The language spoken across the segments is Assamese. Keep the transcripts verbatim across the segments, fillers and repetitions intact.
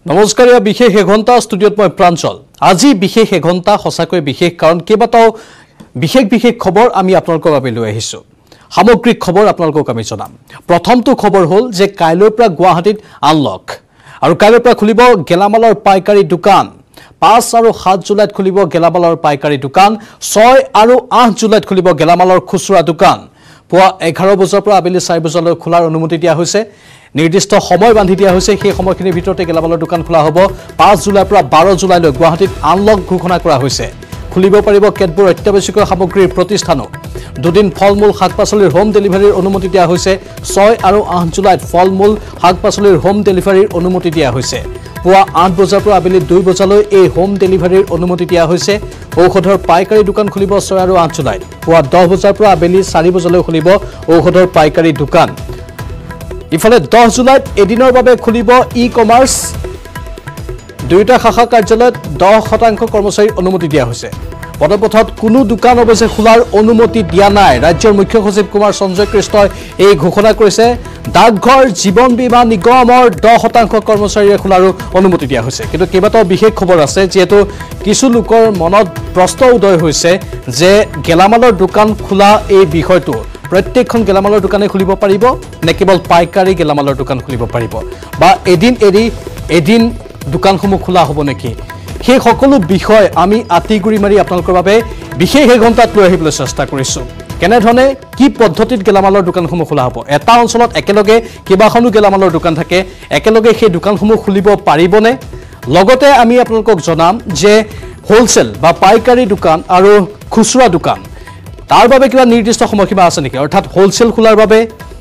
নমস্কাৰ বিশেষ এঘণ্টা ষ্টুডিঅ'ত মই প্ৰাঞ্চল আজি বিশেষ এঘণ্টা সঁচাকৈ বিশেষ কাৰণ কেইবাটাও বিশেষ বিশেষ খবৰ আমি আপোনালোকৰ বাবে লৈ আহিছো সামগ্ৰিক খবৰ আপোনালোকক আমি জনাম প্ৰথমটো খবৰ হ'ল যে কাইলৈৰ পৰা গুৱাহাটীত আনলক আৰু কাইলৈৰ পৰা খুলিব গেলামালৰ পাইকাৰী দোকান পাঁচ আৰু সাত জুলাইত খুলিব গেলামালৰ পাইকাৰী দোকান ছয় আৰু আঠ জুলাইত খুলিব গেলামালৰ খুচুৰা দোকান পুৱা এঘাৰ বজাৰ পৰা আবেলি চাৰি বজালৈ খোলাৰ অনুমতি দিয়া হৈছে নিৰ্দিষ্ট সময় বান্ধি দিয়া হৈছে সেই সময়খিনিৰ ভিতৰতে গেলামালৰ দোকান খোলা হ'ব পাঁচ জুলাইৰ পৰা বাৰ জুলাইলৈ গুৱাহাটীত আনলক ঘোষণা কৰা হৈছে খুলিব পাৰিব কেতবোৰ অত্যাৱশ্যকীয় সামগ্ৰীৰ প্ৰতিষ্ঠানো দুদিন ফলমূল শাক-পাচলিৰ হোম ডেলিভাৰীৰ অনুমতি দিয়া হৈছে ছয় আৰু আঠ জুলাইত ফলমূল শাক-পাচলিৰ হোম ডেলিভাৰীৰ অনুমতি দিয়া হৈছে পুৱা আঠ বজাৰ পৰা আবেলি দুই বজালৈ এই হোম ডেলিভাৰীৰ অনুমতি দিয়া হৈছে ঔষধৰ পাইকাৰী দোকান খুলিব ছয় আৰু আঠ জুলাইত পুৱা দহ বজাৰ পৰা আবেলি চাৰি বজালৈ খুলিব ঔষধৰ পাইকাৰী দোকান ইফালে দহ জুলাইত এদিনৰ বাবে খুলিব ই কমাৰ্চ দুইটা শাখা কাৰ্যালয়ত দহ শতাংশ কৰ্মচাৰীৰ অনুমতি দিয়া হৈছে পদপথত কোনো দোকান অৱশ্যে খোলাৰ অনুমতি দিয়া নাই ৰাজ্যৰ মুখ্য সচিব কুমাৰ সঞ্জয় কৃষ্ণই এই ঘোষণা কৰিছে ডাকঘৰ জীৱন বীমা নিগমৰ দহ শতাংশ কৰ্মচাৰীয়ে খোলাৰো অনুমতি দিয়া হৈছে কিন্তু কেইবাটাও বিশেষ খবৰ আছে যিহেতু কিছু লোকৰ মনত প্ৰশ্ন উদয় হৈছে যে গেলামালৰ দোকান খোলা এই বিষয়টো প্ৰত্যেকখন গেলামালৰ দোকানে খুলিব পাৰিব নে কেৱল পাইকাৰী গেলামালৰ দোকান খুলিব পাৰিব বা এদিন এৰি এদিন দোকানসমূহ খোলা হ'ব নেকি সেই সকলো বিষয় আমি আতিগুৰি মাৰি আপোনালোকৰ বাবে বিশেষ এঘণ্টাত লৈ আহিবলৈ চেষ্টা কৰিছোঁ কেনেধৰণে কি পদ্ধতিত গেলামালৰ দোকানসমূহ খোলা হ'ব এটা অঞ্চলত একেলগে কেইবাখনো গেলামালৰ দোকান থাকে একেলগে সেই দোকানসমূহ খুলিব পাৰিবনে লগতে আমি আপোনালোকক জনাম যে হোলচেল বা পাইকাৰী দোকান আৰু খুচুৰা দোকান তাৰ বাবে কিবা নিৰ্দিষ্ট সময়সীমা আছে নেকি অৰ্থাৎ হোলচেল খোলাৰ বাবে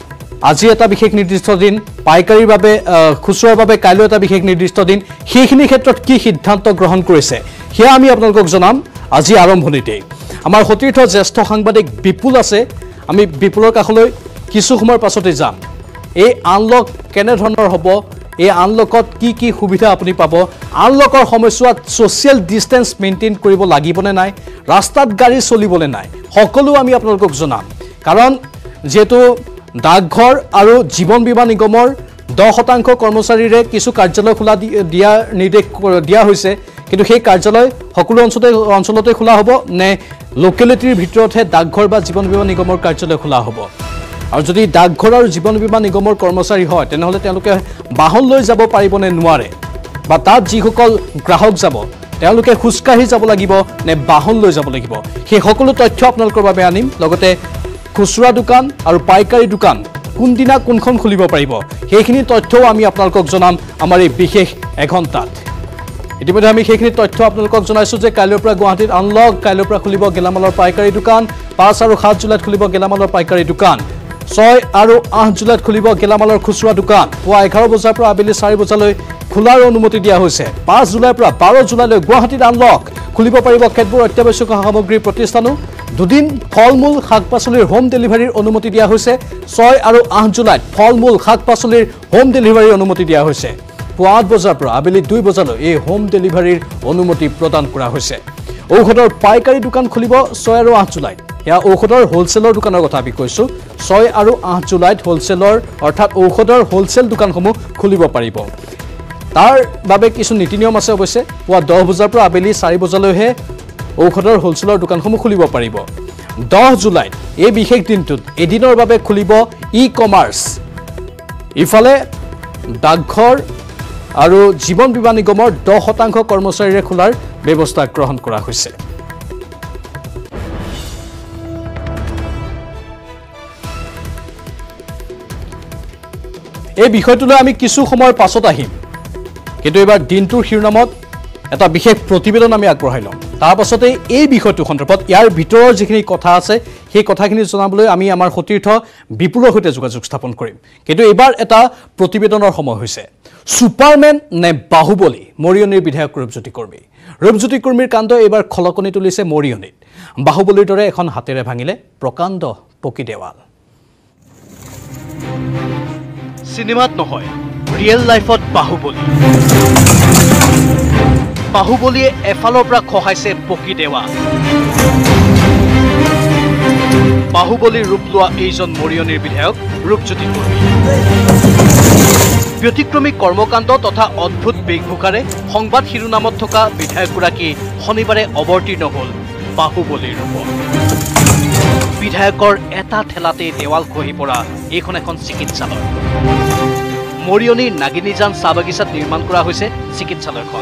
আজি এটা বিশেষ নিৰ্দিষ্ট দিন পাইকাৰীৰ বাবে খুচুৰাৰ বাবে কাইলৈ এটা বিশেষ নিৰ্দিষ্ট দিন সেইখিনি ক্ষেত্ৰত কি সিদ্ধান্ত গ্ৰহণ কৰিছে সেয়া আমি আপোনালোকক জনাম আজি আৰম্ভণিতেই আমাৰ সতীৰ্থ জ্যেষ্ঠ সাংবাদিক বিপুল আছে আমি বিপুলৰ কাষলৈ কিছু সময়ৰ পাছতে যাম এই আনলক কেনেধৰণৰ হ'ব এই আনলকত কি কি সুবিধা আপুনি পাব আনলকৰ সময়ছোৱাত ছ'চিয়েল ডিষ্টেন্স মেইনটেইন কৰিব লাগিবনে নাই ৰাস্তাত গাড়ী চলিবনে নাই সকলো আমি আপোনালোকক জনাম কাৰণ যেহেতু ডাকঘৰ আৰু জীৱন বীমা নিগমৰ দহ শতাংশ কৰ্মচাৰীৰে কিছু কাৰ্যালয় খোলা দিয়া নিৰ্দেশ দিয়া হৈছে কিন্তু সেই কাৰ্যালয় সকলো অঞ্চলতে অঞ্চলতে খোলা হ'ব নে লোকেলিটিৰ ভিতৰতহে ডাকঘৰ বা জীৱন বীমা নিগমৰ কাৰ্যালয় খোলা হ'ব আৰু যদি ডাকঘৰ আৰু জীৱন বীমা নিগমৰ কৰ্মচাৰী হয় তেনেহ'লে তেওঁলোকে বাহন লৈ যাব পাৰিবনে নোৱাৰে বা তাত যিসকল গ্ৰাহক যাব তেওঁলোকে খোজকাঢ়ি যাব লাগিব নে বাহন লৈ যাব লাগিব সেই সকলো তথ্য আপোনালোকৰ বাবে আনিম লগতে খুচুৰা দোকান আৰু পাইকাৰী দোকান কোনদিনা কোনখন খুলিব পাৰিব সেইখিনি তথ্যও আমি আপোনালোকক জনাম আমাৰ এই বিশেষ এঘণ্টাত ইতিমধ্যে আমি সেইখিনি তথ্য আপোনালোকক জনাইছোঁ যে কাইলৈৰ পৰা গুৱাহাটীত আনলক কাইলৈৰ পৰা খুলিব গেলামালৰ পাইকাৰী দোকান পাঁচ আৰু সাত জুলাইত খুলিব গেলামালৰ পাইকাৰী দোকান ছয় আৰু আঠ জুলাইত খুলিব গেলামালৰ খুচুৰা দোকান পুৱা এঘাৰ বজাৰ পৰা আবেলি চাৰি বজালৈ খোলাৰ অনুমতি দিয়া হৈছে পাঁচ জুলাইৰ পৰা বাৰ জুলাইলৈ গুৱাহাটীত আনলক খুলিব পাৰিব কেতবোৰ অত্যাৱশ্যকীয় সামগ্ৰীৰ প্ৰতিষ্ঠানো দুদিন ফলমূল শাক-পাচলিৰ হোম ডেলিভাৰীৰ অনুমতি দিয়া হৈছে ছয় আৰু আঠ জুলাইত ফলমূল শাক-পাচলিৰ হোম ডেলিভাৰীৰ অনুমতি দিয়া হৈছে পুৱা আঠ বজাৰ পৰা আবেলি দুই বজালৈ এই হোম ডেলিভাৰীৰ অনুমতি প্ৰদান কৰা হৈছে ঔষধৰ পাইকাৰী দোকান খুলিব ছয় আৰু আঠ জুলাইত এয়া ঔষধৰ হোলচেলৰ দোকানৰ কথা আমি কৈছোঁ ছয় আৰু আঠ জুলাইত হোলচেলৰ অৰ্থাৎ ঔষধৰ হোলচেল দোকানসমূহ খুলিব পাৰিব তাৰ বাবে কিছু নীতি নিয়ম আছে অৱশ্যে পুৱা দহ বজাৰ পৰা আবেলি চাৰি বজালৈহে ঔষধৰ হোলচেলৰ দোকানসমূহ খুলিব পাৰিব দহ জুলাইত এই বিশেষ দিনটোত এদিনৰ বাবে খুলিব ই কমাৰ্চ ইফালে ডাকঘৰ আৰু জীৱন বীমা নিগমৰ দহ শতাংশ কৰ্মচাৰীৰে খোলাৰ ব্যৱস্থা গ্ৰহণ কৰা হৈছে এই বিষয়টোলৈ আমি কিছু সময়ৰ পাছত আহিম কিন্তু এবাৰ দিনটোৰ শিৰোনামত এটা বিশেষ প্ৰতিবেদন আমি আগবঢ়াই ল'ম তাৰ পাছতে এই বিষয়টো সন্দৰ্ভত ইয়াৰ ভিতৰৰ যিখিনি কথা আছে সেই কথাখিনি জনাবলৈ আমি আমাৰ সতীৰ্থ বিপুলৰ সৈতে যোগাযোগ স্থাপন কৰিম কিন্তু এইবাৰ এটা প্ৰতিবেদনৰ সময় হৈছে ছুপাৰমেন নে বাহুবলী মৰিয়নিৰ বিধায়ক ৰূপজ্যোতি কৰ্মী ৰূপজ্যোতি কৰ্মীৰ কাণ্ড এইবাৰ খলকনি তুলিছে মৰিয়নিত বাহুবলীৰ দৰে এখন হাতেৰে ভাঙিলে প্ৰকাণ্ড পকী দেৱাল সিনেমাত নহয় ৰিয়েল লাইফত বাহুবলী বাহুবলীয়ে এফালৰ পৰা খহাইছে পকী দেৱাল বাহুবলীৰ ৰূপ লোৱা এইজন মৰিয়নিৰ বিধায়ক ৰূপজ্যোতি কৰ্মী ব্যতিক্ৰমী কৰ্মকাণ্ড তথা অদ্ভুত বেশভূষাৰে সংবাদ শিৰোনামত থকা বিধায়কগৰাকী শনিবাৰে অৱতীৰ্ণ হ'ল বাহুবলীৰ ৰূপত। বিধায়কৰ এটা ঠেলাতেই দেৱাল খহি পৰা এইখন এখন চিকিৎসালয়। মৰিয়নিৰ নাগিনীজান চাহ বাগিচাত নিৰ্মাণ কৰা হৈছে চিকিৎসালয়খন।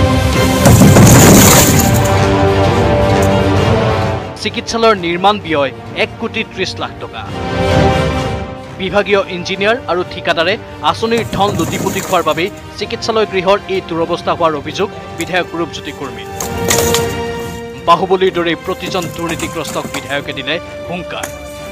চিকিৎসালয়ৰ নিৰ্মাণ ব্যয় এক কোটি ত্ৰিশ লাখ টকা। বিভাগীয় ইঞ্জিনিয়াৰ আৰু ঠিকাদাৰে আঁচনিৰ ধন লুটিপুটি খোৱাৰ বাবেই চিকিৎসালয় গৃহৰ এই দুৰৱস্থা হোৱাৰ অভিযোগ বিধায়ক ৰূপজ্যোতি কুৰ্মীৰ। বাহুবলীৰ দৰে প্ৰতিজন দুৰ্নীতিগ্ৰস্তক বিধায়কে দিলে হুংকাৰ।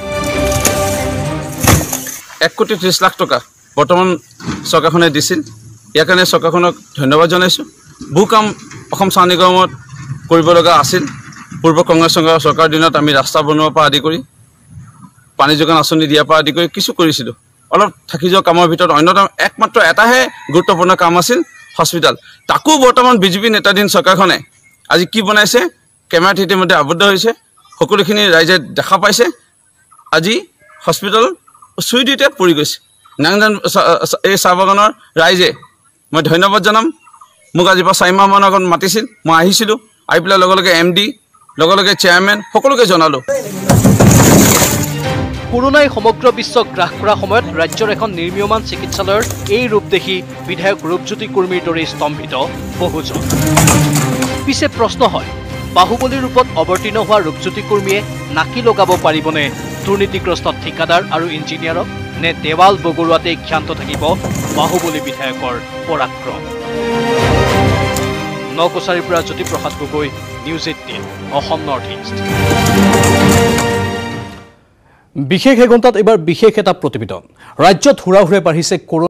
এক কোটি ত্ৰিশ লাখ টকা বৰ্তমান চৰকাৰখনে দিছিল। ইয়াৰ কাৰণে চৰকাৰখনক ধন্যবাদ জনাইছোঁ। বহু কাম অসম চাহ নিগমত কৰিব লগা আছিল। পূৰ্ব কংগ্ৰেছ চৰকাৰৰ দিনত আমি ৰাস্তা বনোৱাৰ পৰা আদি কৰি পানী যোগান আঁচনি দিয়াৰ পৰা আদি কৰি কিছু কৰিছিলোঁ। অলপ থাকি যোৱা কামৰ ভিতৰত অন্যতম একমাত্ৰ এটাহে গুৰুত্বপূৰ্ণ কাম আছিল হস্পিটেল। তাকো বৰ্তমান বিজেপি নেতাধীন চৰকাৰখনে আজি কি বনাইছে, কেমেৰাত ইতিমধ্যে আবদ্ধ হৈছে, সকলোখিনি ৰাইজে দেখা পাইছে। আজি হস্পিটেল চুই দুইতে পৰি গৈছে। নাংজান এই চাহ বাগানৰ ৰাইজে মই ধন্যবাদ জনাম। মোক আজিৰ পৰা চাৰি মাহমানৰ আগত মাতিছিল, মই আহিছিলোঁ। আহি পেলাই লগে লগে এম ডি লগে লগে চেয়াৰমেন সকলোকে জনালোঁ। কৰোনাই সমগ্ৰ বিশ্বক গ্ৰাস কৰাৰ সময়ত ৰাজ্যৰ এখন নিৰ্মীয়মান চিকিৎসালয়ৰ এই ৰূপ দেখি বিধায়ক ৰূপজ্যোতি কুৰ্মীৰ দৰে স্তম্ভিত বহুজন। পিছে প্ৰশ্ন হয়, বাহুবলীৰ ৰূপত অৱতীৰ্ণ হোৱা ৰূপজ্যোতি কুৰ্মীয়ে নাকি লগাব পাৰিবনে দুৰ্নীতিগ্ৰস্ত ঠিকাদাৰ আৰু ইঞ্জিনিয়াৰক, নে দেৱাল বগৰুৱাতেই ক্ষান্ত থাকিব বাহুবলী বিধায়কৰ পৰাক্ৰম? নকছাৰীৰ পৰা Jyotiprasad Gogoi, news eighteen, Assam north east. বিশেষ এঘণ্টাত এইবাৰ বিশেষ এটা প্ৰতিবেদন। ৰাজ্যত হুৰা হুৰে বাঢ়িছে কৰোনা।